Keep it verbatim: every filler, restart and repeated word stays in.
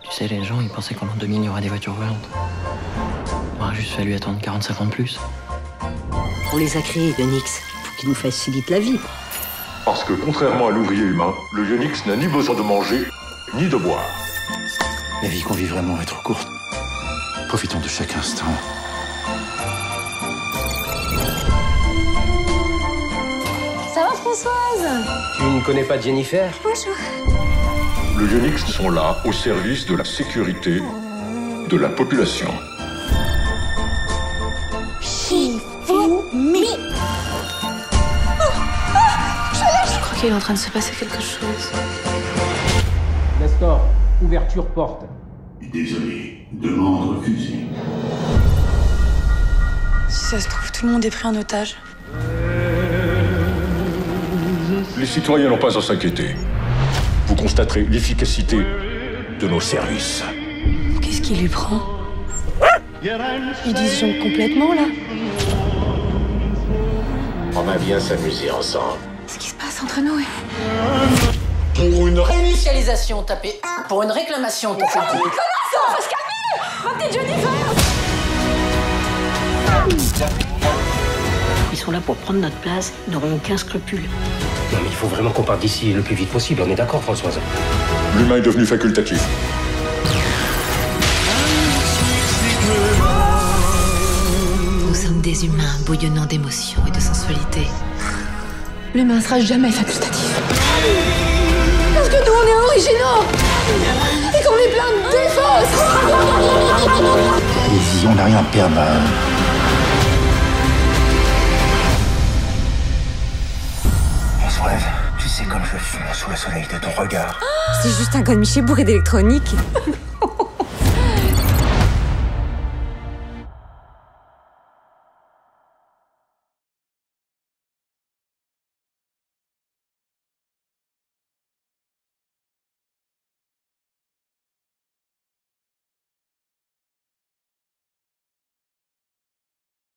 Tu sais, les gens, ils pensaient qu'en l'an deux mille, il y aura des voitures volantes. Il aura juste fallu attendre quarante-cinq ans de plus. On les a créés, Ionix, pour qu'ils nous facilitent la vie. Parce que, contrairement à l'ouvrier humain, le Ionix n'a ni besoin de manger, ni de boire. La vie qu'on vit vraiment est trop courte. Profitons de chaque instant. Ça va, Françoise? Tu ne connais pas Jennifer? Bonjour. Le Ionix sont là au service de la sécurité de la population. Mi. Je crois qu'il est en train de se passer quelque chose. Nestor, ouverture porte. Désolé, demande refusée. Si ça se trouve, tout le monde est pris en otage. Les citoyens n'ont pas à s'inquiéter. Vous constaterez l'efficacité de nos services. Qu'est-ce qui lui prend? Il disjoncte complètement, là. On va bien s'amuser ensemble. Ce qui se passe entre nous est... Pour une Réinitialisation, tapez un. Pour une réclamation, tapez deux. Faut se calmer! Ma petite Jennifer! Ils sont là pour prendre notre place, ils n'auront aucun scrupule. Non mais il faut vraiment qu'on parte d'ici le plus vite possible, on est d'accord, Françoise? L'humain est devenu facultatif. Nous sommes des humains bouillonnant d'émotions et de sensualité. L'humain sera jamais facultatif. Parce que nous, on est originaux! Et qu'on est plein de défauts! Allez-y, on n'a rien à perdre. On se rêve. Tu sais comme je fume sous le soleil de ton regard. C'est juste un godemiché bourré d'électronique.